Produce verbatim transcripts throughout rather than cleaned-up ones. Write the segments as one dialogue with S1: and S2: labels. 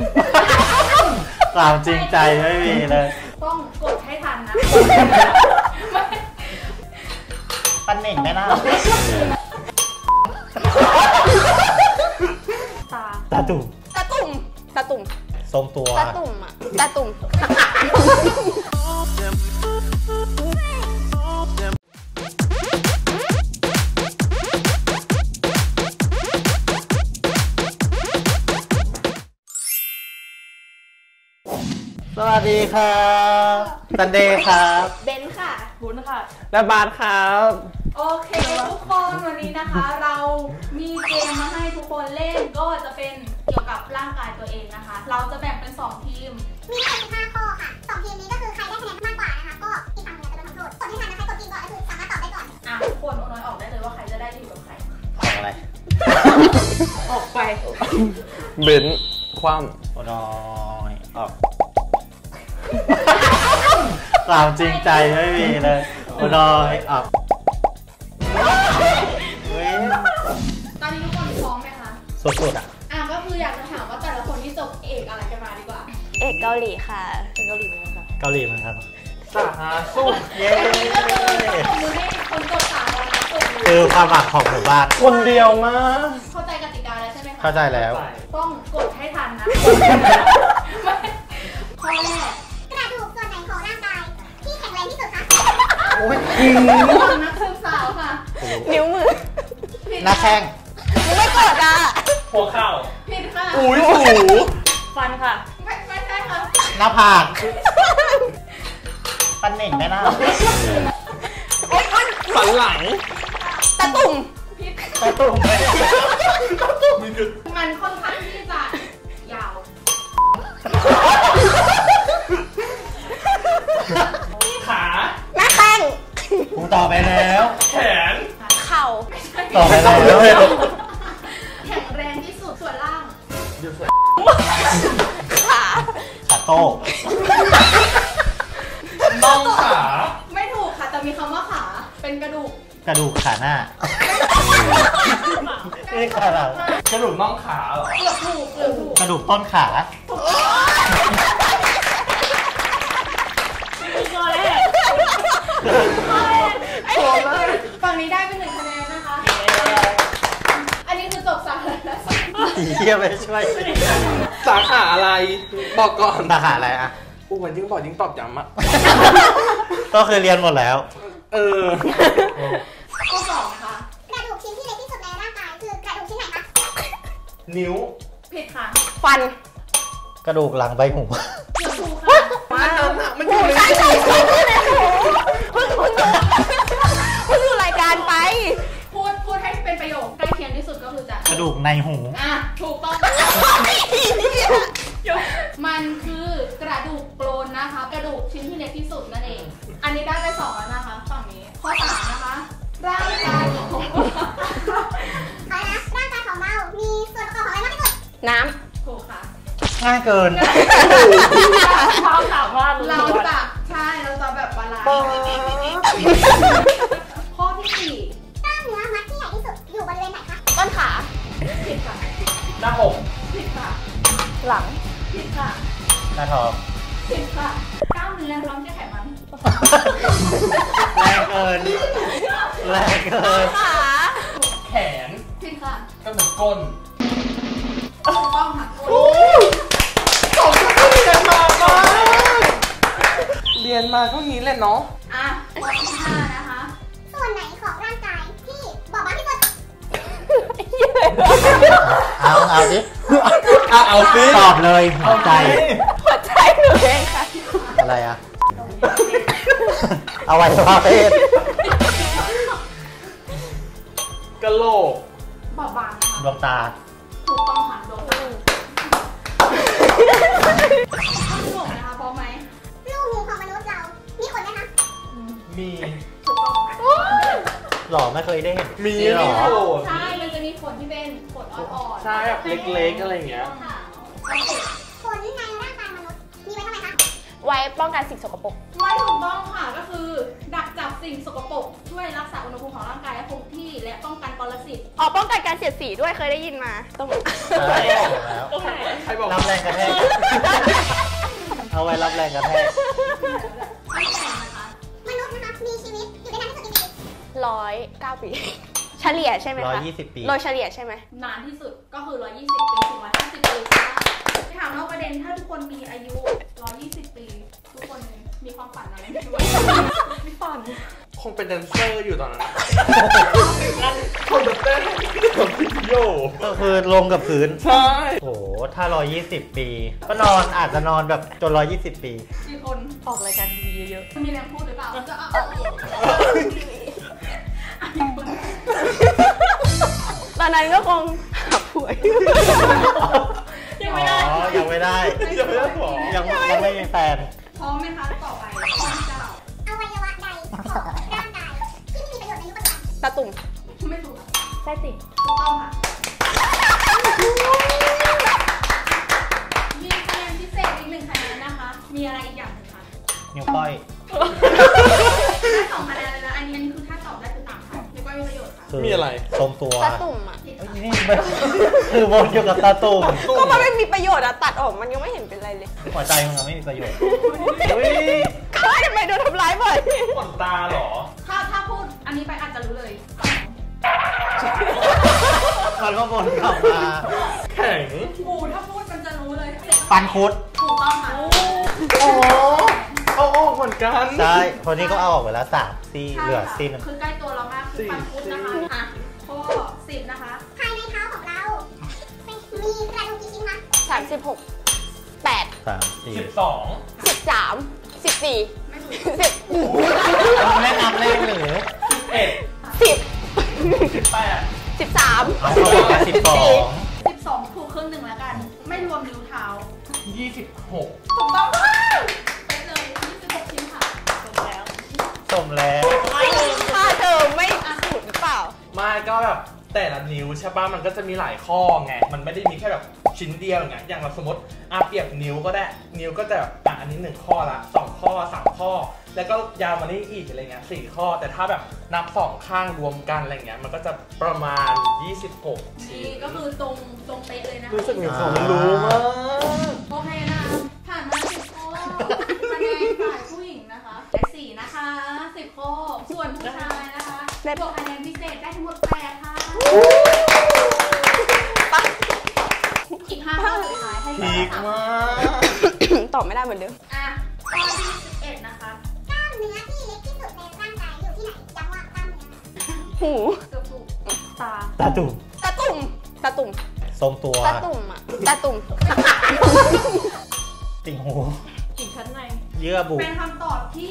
S1: ความจริงใจไม่มีเลย
S2: ต้องกดให้ทันนะ
S1: ปันเหน่งไหมล่ะ
S2: ตา
S1: ตาตุ่ม
S3: ตาตุ่มตาตุ่ม
S1: ทรงตัว
S3: ตาตุ่มอะตาตุ่ม
S1: สวัสดีครับซันเดย์ครับ
S2: เบนค่ะบุญค่ะ
S4: และบาสครับ
S2: โอเคทุกคนวันนี้นะคะเรามีเกมมาให้ทุกคนเล่นก็จะเป็นเกี่ยวกับร่างกายตัวเองนะคะเราจะแบ่งเป็นสองทีม
S5: มีทั้งหมดสิบห้าข้อค่ะสองทีมนี้ก็คือใครได้คะแนนมากกว่านะคะก็อีกฝั่งนึงจะโดนทำโทษกดให้ทันนะคะกดกินก่อนก็คือสามารถตอบได้ก่อน
S2: อ่ะทุกคนโอน้อยออกได้เลยว่าใครจะได้อยู่กับใคร
S1: ออกอะไร
S2: ออกไป
S4: เบนความ
S1: โอน้อยออกความจริงใจไม่มีเลยโอน้อยออก
S2: ตอนนี้ทุกคนพร้อมไหมคะ
S1: สุดๆอ่ะ
S2: อ่ะก็คืออยากจะถามว่าแต่ละคนที่จบเอกอะไรกันมาดีกว่า
S3: เอกเกาหลีค่ะเอกเกาหลีเหมือนกันค่ะ
S1: เกาหลีเหมือนกัน
S4: สาหาสู้
S1: เย้
S2: มือให้คนจบสามคนนะ
S1: คือความหวังของหมู่บ้าน
S4: คนเดียวมา
S2: เข้าใจกติกาแล้วใช่ไหมคะ
S1: เข้าใจแล้ว
S2: ต้องกดให้ทันนะข้อแรก
S5: กระดูกส่วนไหนของร่างกายที่แข็งแรงที่สุดคะ
S1: โอ้ย
S2: นักศึกษาค่ะ
S3: นิ้วมือ
S1: หน้าแข้ง
S3: ไม่กดอ่ะ
S4: หัวเข่า
S2: ผิดค่ะ
S4: อุ้ยหู
S2: ฟันค่ะไม่ไม่ใช่ค่ะ
S1: หน้าผากปันเหน่งไหมล่ะ
S4: สันหลัง
S3: ตาตุ่ม
S2: ผิด
S1: ตาตุ่ม
S2: มันค่อนข้างที่จะยาว
S4: ขา
S3: หน้าแข้ง
S1: กูตอบไปแล้ว
S4: แขน
S3: เข่า
S1: ตอบไปแล้ว
S2: แข็งแรงที่สุดส่วนล่าง
S3: ขา
S1: ขาโต้
S4: น่องขา
S2: ไม่ถูกค่ะแต่มีคำว่าขาเป็นกระดูก
S1: กระดูกขาหน้านี่ขาหลัง
S4: กระดูกน่องขาเหรอ
S2: เกือบถูกเกือบถูก
S1: กระดูกต้นขา
S2: ข้อแรกฝั่งนี้ได้เป็นหนึ่งคะแนนนะคะอันนี้คือจบสาขาแล้ว
S1: เยี่ยมไปช่วย
S4: สาขาอะไรบอกก่อน
S1: สาขาอะไรอะ
S4: ผู้คนยิ่งบอกยิ่งตอบย้ำอะ
S1: ก็คือเรียนหมดแล้ว
S4: เออ
S2: ข้อสองนะคะ
S5: กระดูกชิ้นที่เล็กที่สุดในร่างกายคือกระดูกชิ้นไหนคะ
S4: นิ้ว
S2: ผิดค่ะ
S3: ฟัน
S1: กระดูกหลังใบหู
S2: เกือบถูกค่ะ
S4: มันมันอยู่ใน
S3: หูคุณคุณคุณดูรายการไป
S2: พูดพูดให้เป็นประโยคใกล้เคียงที่สุดก็คือจะ
S1: กระดูกในหู
S2: อ่ะถูกต้องมันคือกระดูกโกรนนะคะกระดูกชิ้นที่เล็กที่สุดนั่นเองอันนี้ได้ไปสองแล้วนะคะฝั่งนี้ข้อสามนะคะร่างกายของ
S5: อะไรนะร่างกายของเรามีส่วนประกอบของอะไรมากที่สุด
S3: น้
S2: ำถูกค่ะ
S1: ง่ายเกิน
S2: เราสามารถเราจะใช่เราจะแบบบาลานซ์ข้อที่สี่
S5: กล้ามเนื้อมัดที่ใหญ่ที่สุดอยู่บริเวณไหนคะ
S3: ต้นขา
S2: ผิดค่ะ
S4: หน้าอก
S2: ผิดค่ะ
S3: หลัง
S2: ผิดค่ะ
S1: หน้าท้อง
S2: ผิดค่ะกล้ามเนื้อท้องจะไขมัน
S1: แรงเกินแรงเกิน
S3: ขา
S4: แขน
S2: ผิดค่ะ
S4: ก็เหมือนก้น
S2: ถูกต้องค่ะ
S4: สองคนเรียนมาบ้างเรียนมาก็งี้แหละเนาะ
S2: อ่ะข้อที่ห้านะคะ
S5: ส่วนไหนของร่างกายที่บอบบางที่สุด
S1: เอาเอาดิ
S4: เอาเอาสิ
S1: ตอบเลยหัวใจ
S3: หัวใจหนูเองค่ะ
S1: อะไรอะเอาไว้ว่าเพศ
S4: กะโหลก
S2: บอบบางค่ะ
S1: ดวงตา
S2: ถูกต้องค่ะดวงตาข้อที่หกนะคะพร้อมไหม
S5: ลูกงูของมนุษย์เรามีขนไหมคะ
S4: มี
S2: ถูกต้อง
S1: หรอไม่เคยได้เห็น
S4: มีหรอ
S2: ใช่มันจะมีขนที่เป็นขนอ่อน
S4: ๆใช่แบบเล็กๆอะไรอย่างเงี้ย
S5: ขนในร่างกายมนุษย์มีไว้ทำไมคะ
S3: ไว้ว้ป้องกันสิ่งสกปรก
S2: ไม่ถูกต้องค่ะก็คือ ดักจับสิ่งสกปรกช่วยรักษาอุณหภูมิของร่างกายให้คงที่และป้องกันปรสิต
S3: อ๋อป้องกันการเสียดสีด้วยเคยได้ยินมาต้อง
S1: ใช่แล้ว
S4: ใครบอก
S1: รับแรงกระแทกเอาไว้รับแรงกระแทก
S2: ไม่แข่งนะคะ
S5: มนุษย์นะคะมีชีวิตอยู่ได้นานที่สุดกี่ปี
S3: ร้อยเก้าปี เฉลี่ยใช่ไหมคะ
S1: ร้อยยี่สิบปี
S3: โดยเฉลี่ยใช่ไหม
S2: นานที่สุดก็คือหนึ่งร้อยยี่สิบปีถึงหนึ่งร้อยห้าสิบปีค่ะถามนอกประเด็นถ้าทุกคนมีอายุหนึ่งร้อยยี่สิบปีทุกคนมีความฝันอะไรไหมมีฝัน
S4: คงเป็นแดนเซอร์อยู่ตอนนั้นคนแบบเต้นแบบวิดีโอ
S1: ก็คือลงกับพื้น
S4: ใช่
S1: โอ้โหถ้าร้อยยี่สิบปี ก็นอนอาจจะนอนแบบจนร้อยยี่สิบปี
S2: กี่คน
S3: ออกรายการทีวีเยอะ
S2: มีแรงพูดหรือเปล่าก็เอา
S3: ๆตอนนั้นก็คงหาผัวอยู่
S2: ยังไม่ได้
S1: อ๋อ ยังไม่ได้
S4: ยังไม่ได้หรอ
S1: ยังยังไม่มีแฟน
S2: พร้อมไหมคะต่อไปข้อที่เก้า
S5: อวัยวะใดของร่างกายที่ไม่มีประโยชน์ในยุคปัจจุบัน
S3: ตาตุ่ม
S2: ไม่ถูกค่ะ
S3: ไส้ติ่ง
S2: ถูกต้องค่ะมีคะแนนพิเศษอีกหนึ่งคะแนนนะคะ มีอะไรอีกอย่างหนึ่งคะ
S1: นิ้วก้อย
S2: ได้สองคะแนนเลยนะอันนี้อันนี้คือถ้าตอบได้คือสามค่ะไม่ว่ามีประโยชน์ค่ะ
S1: คือ
S4: มีอะไร
S1: ทรงตัว
S3: ตาตุ่มอ่ะ
S2: ผิด
S1: เอ้ย
S2: ค่ะ
S1: นี่มันคือวนอยู่กับตาตุ่ม
S3: ก็มันไม่มีประโยชน์อะตัดออกมันยังไม่เห็นเป็นไรเลย
S1: หัวใจมึงอะไม่มีประโยชน์อุ้ย
S3: ก็ทำไมโดนทำร้ายบ่อย
S4: ขนตาเหรอ
S2: ถ้าถ้าพูดอันนี้ไปอาจจะรู้เลย
S1: มันก็วนกลับมา
S4: แข็ง
S2: หูถ้าพูดมันจะรู้เลย
S1: ปันคุด
S2: ถูกต้องค่ะ
S4: อ๋อเอาออกเหมือนกัน
S1: ใช่คนนี้ก็เอาออกไปแล้วสามซี่
S2: ใช่
S1: เหลือ
S2: ค่ะ
S1: ซี่หนึ่ง
S2: คือใกล้ตัวเรามากคือฟันคุดนะคะอ่ะข้อสิบนะคะ
S5: ภายในเท้าของเรามีกระดูกกี่ชิ้นคะ
S3: สามสิบหกแปด
S1: สามสี่
S4: สิบสอง
S3: สิบสามสิบสี่
S2: ไม่ถูก
S3: สิบ
S1: แม่นำเลขหรือ
S4: เอ็ด
S3: สิบ
S4: สิบแปด
S3: สิบสาม
S1: เอาเข้าไปแค่สิบสอง
S2: สิบสองถูกครึ่งหนึ่งแล้วกัน ไม่รวมนิ้วเท้า
S4: ยี่สิบหก
S2: ถูกต้องค่ะเป๊ะเลยยี่สิบหกชิ้นค่ะถูกแล้ว
S1: สมแล้ว
S3: ค่าเทอมไม่ถูกหรือเปล่า
S4: ไม่ก็แบบแต่ละนิ้วใช่ป่ะมันก็จะมีหลายข้อไงมันไม่ได้มีแค่แบบชิ้นเดียวอย่างเงี้ยอย่างเราสมมติอาเปรียบนิ้วก็ได้นิ้วก็จะแบบอ่ะอันนี้หนึ่งข้อละสองข้อสามข้อ แล้วก็ยาวมานี้อีกอะไรเงี้ยสี่ข้อ แต่ถ้าแบบนับสองข้างรวมกันอะไรเงี้ยมันก็จะประมาณยี่สิบหกชิ้
S2: นี่
S4: น
S2: ก็คือตรงตรงเป๊ะเลยนะคะ
S4: รู้สึกมีความรู้มาก
S2: โอเคนะคะผ่านมาสิบข้อคะแนนฝ่ายผู้หญิงนะคะได้สี่นะคะสิบข้อส่วนผู้ชายนะคะ
S3: ได้
S2: บวกคะแนนพิเศษได้ทั้งหมดแปดค่ะอีกห้าข้อสุดท้ายให้
S4: พีคมาก
S3: ตอบไม่ได้เหมือนเดิม
S2: อ่ะข้อที่สิบเอ็ดนะคะ
S5: กล้ามเนื้อที่เล็กที่สุดในร่างกายอยู่ที่ไหนย้ำว่ากล้ามเนื้อ
S3: หู
S2: เกือบถูกตา
S1: ตาตุ่ม
S3: ตาตุ่มตาตุ่ม
S1: ทรงตัว
S3: ตาตุ่มอะตาตุ่ม
S1: ติ่งหู
S2: อีกชั้นใน
S1: เยื่อบุ
S2: เป็นคำตอบที่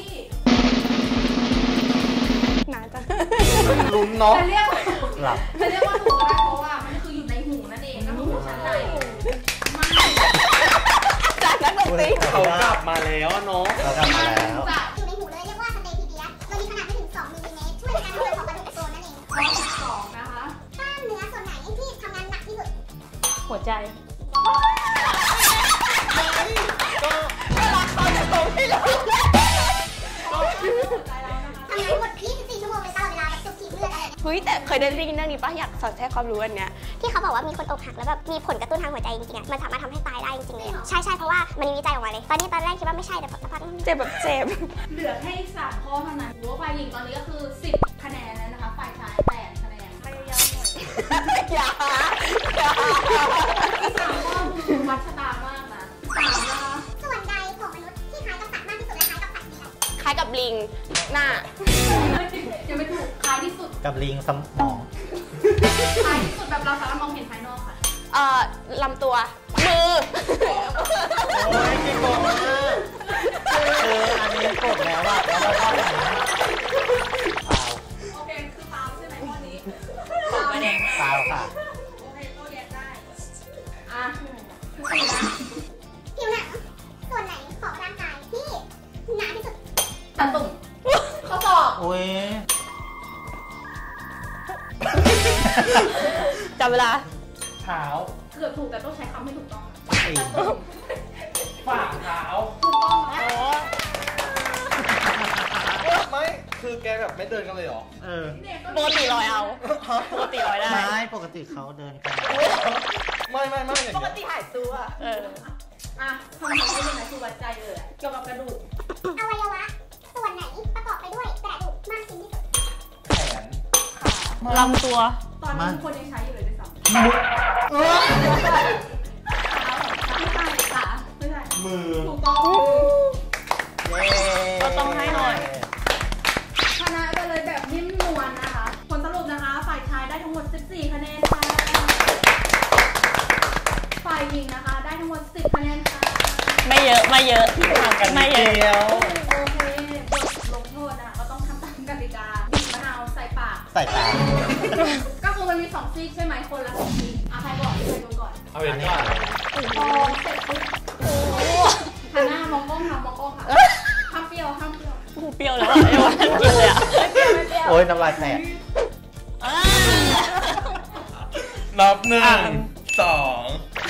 S3: นานจัง
S4: ลุ้นเนาะ
S2: จะเรียกว่าถูก
S1: หลับ
S2: จะเรียกว่าถูกก็ได้เพราะว่ามันคืออยู่ในหูนั่นเองก็คือหูชั้นในไม่
S3: จากนักดนตรี
S4: เขากลับมาแล้วอะเนาะ
S1: เรากลับมาแล้ว
S2: จะ
S5: อยู่ในหูเลยเรียกว่าสเตปิเดียสมันมีขนาดไม่ถึงสองมิลลิเมตรช่วยในการทำงานของกระดูกโซนนั่นเอง
S2: ข้อสิบสองนะคะ
S5: กล้ามเนื้อส่วนไหนที่ทำงานหนักที่สุด
S3: หัวใจรักเขาจะส่งให้เรา
S2: ใจแล้วนะคะ
S5: ทำงานหมดยี่สิบสี่ชั่วโมงเลยตลอดเวลาแบบสูบฉีดเลือดอะไร
S3: เฮ้ยแต่เคยได้ยินเรื่องนี้ปะอยากสอดแทรกความรู้อันเนี้ย
S5: ที่เขาบอกว่ามีคนอกหักแล้วแบบมีผลกระตุ้นทางหัวใจจริงๆอ่ะมันสามารถทำให้ตายได้จริงๆเลยอะใช่ใช่เพราะว่ามันมีวิจัยออกมาเลย ตอนนี้ตอนแรกคิดว่าไม่ใช่แต่สักพัก
S3: เจ็บแบบเจ็บ
S2: เหลือแค่อีกสามข้อเท่านั้นหัวฝ่ายหญิงตอนนี้ก็คือสิบคะแนนแล้วนะคะฝ่ายชายแปดคะแนนพยายามหน่อย
S3: อย่าอย่า
S2: อีกสามข้อคือวัดชะตามากนะสามนะคะ
S5: ส่วนใดของมนุษย์ที่คล้ายกับสัตว์มากที่สุดและคล้ายกับสัตว์มีอะไร
S3: คล้ายกับลิงหน้า
S2: ยังไม่ถูกคล้ายที่สุด
S1: กับลิงสมอง
S2: คล้ายที่สุดแบบเราสามารถมองเห็นภายนอกค่ะ
S3: เอ่อลำตัว มือ
S1: โอ้ยกี่โกงมากคืออันนี้กดแล้วอะแล้วเราก็อย่างนี้เปล่า
S2: โอเคคือเปล่าใช่ไหมข้อนี้
S3: เปล่าแดง
S1: เปล่าค่ะ
S2: โอเคโต้แย้งได้อ่ะคือสี่นะ
S5: ผิวหนังส่วนไหนของร่างกายที่หนาที่สุด
S2: ตาตุ่มเขาตอบ
S1: อุ้ย
S3: จับเวลา
S4: เท้า
S2: เกือบถูกแต่ต้องใช้คำไม่ถูกต้อง
S1: สี่
S2: ตาตุ่ม
S4: ฝ่าเท้า
S2: ถูกต้องนะ
S3: โอ้
S4: คือแกแบบไม่เดินกันเลยเหรอ
S1: เออ
S2: เนี่ยก็
S3: ปกติลอยเอาปกติลอยได้
S1: ไม่ปกติเขาเดินกัน
S4: ไม่ไม่ไม่อย่าง
S3: ปก
S4: เงี้ย
S3: ติหายตัวเออ
S2: อ่ะคำถามที่เป็นอะไรคือวัดใจเลยอะเกี่ยวกับกระดูก
S5: อวัยวะส่วนไหนประกอบไปด้วยกระดูกมากชิ้นที่สุด
S4: แขน
S3: ลำตัว
S2: ตอนนี้ทุกคนยังใช้อยู่เลยด้วยซ้ำ
S1: เออ
S2: ไม่ใช่ค่ะไม่ใช่
S4: มือ
S2: ถูกต้อง
S3: ก็ต้องให้หน่อย
S2: ชนะไปเลยแบบนิ่มนวลนะคะ ผลสรุปนะคะ ฝ่ายชายได้ทั้งหมด สิบสี่ คะแนนค่ะ ฝ่ายหญิงนะคะ ได้ทั้งหมด สิบ คะแนนค่ะ
S3: ไม่เยอะไม่เยอะไม่เยอะ
S4: เดียว
S2: โอเคบทลงโทษนะคะก็ต้องทำตามกติกาบีบมะนาวใส่ปาก
S1: ใส่ตา
S2: ก็คือมันมีสองซีกใช่ไหมคนละสองซีกอ่ะใครบอกใครดูก่อน
S4: เอาเป็นก่อน
S2: พอเสร็จปุ๊บหันหน้ามองกล้องค่ะมองกล้องค่ะห้ามเปรี้ยวห้ามเปรี้ยว
S3: กูเปรี้ยวแล้วอ่ะไอ้วันกินเลยอ่ะ
S1: โอ้ยน้ำลายแตก
S4: นับหนึ่งสอง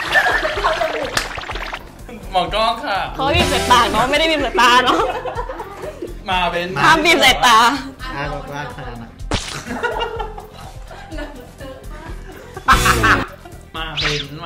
S4: หมอกล้องค่ะ
S3: เขาบีบใส่ปากเนาะไม่ได้บีบใส่ตาเนาะ
S4: มาเป็น
S3: ห้ามบีบใส่ตา
S1: อ่ะรถว่าขนาดนั้น
S2: เหลือเจอ
S4: มาเป็นมา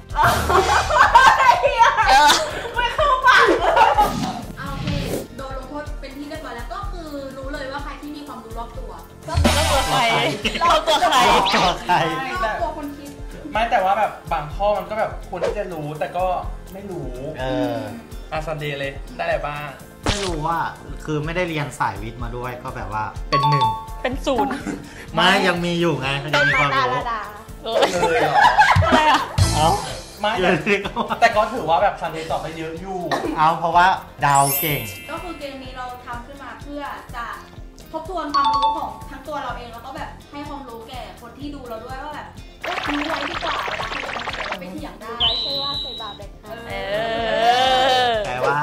S3: เออ
S2: ไม่เข้าปากเอาโอเคโดนลงโทษเป็นที่เรียบร้อยแล้วก็คือรู้เลยว่าใครที่มีความรู้รอบตัว
S3: ก็ตัวใครเราตัวใคร
S1: ตัวใคร
S2: รอบตัวคนคิด
S4: ไม่แต่ว่าแบบบางข้อมันก็แบบควรที่จะรู้แต่ก็ไม่รู้
S1: เออ
S4: อาซันเดย์เลยได้อะไรบ้าง
S1: ไม่รู้ว่าคือไม่ได้เรียนสายวิทย์มาด้วยก็แบบว่าเป็นหนึ่ง
S3: เป็นศูนย์
S1: ไม่ยังมีอยู่ไงเขายังมีความรู้
S3: เออ
S4: เลยเหรอ
S3: อะไรอ่ะ
S1: เอ้า
S4: ไม่
S1: เย
S4: แต่
S1: อะเลยก็ว่า
S4: แต่ก็ถือว่าแบบซันเดย์ตอบไปเยอะอยู่
S1: เอาเพราะว่าเดาวเก่ง
S2: ก็คือเกมนี้เราทำขึ้นมาเพื่อจะทบทวนความรู้ของทั้งตัวเราเองแล้วก็แบบให้ความรู้แก่คนที่ดูเราด้วยว่าแบบเอ๊ะรู้ไว้ดีกว่าเวลาที่เราเสียเราไปเถียงได้
S6: ไว้ใช่ว่าใส่บาปเด็กค่ะ
S3: เออ
S1: แต่ว่า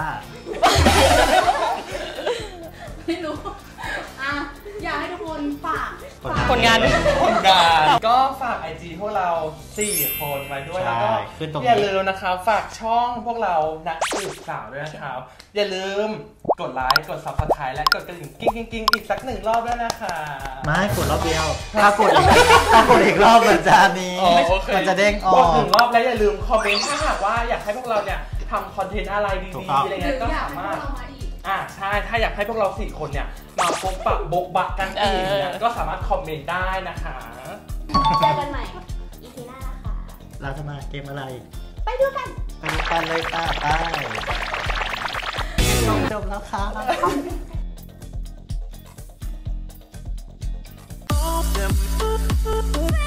S2: ไม่รู้อ่ะอยากให้ทุกคนฝากฝาก
S3: ผลงาน
S4: ผลงานก็ฝากไอจีพวกเราสี่คนไว้ด้วยแล้วก็
S1: ใช่ขึ้นตรงนี้
S4: อย่าลืมนะครับฝากช่องพวกเรานักสืบสาวด้วยนะครับอย่าลืมกดไลค์กด ซับสไครบ์ และกดกระดิ่งกิ้งกิ้งกิ้งอีกสักหนึ่งรอบด้วยนะคะ
S1: ไม่กดรอบเดียวถ้ากดอีกถ้ากดอีกรอบมันจะนี้
S4: อ๋อโอเค
S1: มันจะเด้งอก อก
S4: ดหนึ่งรอบแล้วอย่าลืมคอมเมนต์ถ้าหากว่าอยากให้พวกเราเนี่ยทำคอนเทนต์อะไร
S1: ถูก
S4: ดี
S1: ต้อง
S4: ๆอะไร
S2: หรื
S4: เงี้ย
S2: อ
S4: ก็
S2: อยาก
S4: สา
S2: ให้พ
S4: มาว ร
S2: ก
S4: ถ
S2: เรามาอีก
S4: อ่าใช่ถ้าอยากให้พวกเราสี่คนเนี่ยมาพบปะบกบักกันอีกเนี่ย
S3: เออ
S4: ก็สามารถคอมเมนต์ได้นะคะ
S6: เจอกันใหม่ อีพีหน้านะคะ
S1: เราจะมาเกมอะไร
S6: ไปดูกัน
S1: ไปดูกันเลยค่ะไปจบแล้วค่ะ